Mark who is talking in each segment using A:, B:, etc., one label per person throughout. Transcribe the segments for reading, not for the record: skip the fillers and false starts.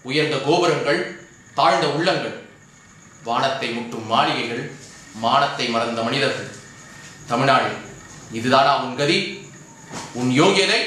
A: உயர்ந்த கோபுரங்கள், தாழ்ந்த உள்ளங்கள், வானத்தை முட்டும் மாளிகைகள், மானத்தை மறந்த மனிதர்கள். தமிழ்நாடு, இதுதானா உன் கதி, உன் யோகியதை?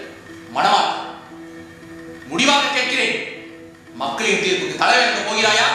B: மக்களின் தீர்ப்புக்கு தலைவணங்க போகிறாயா?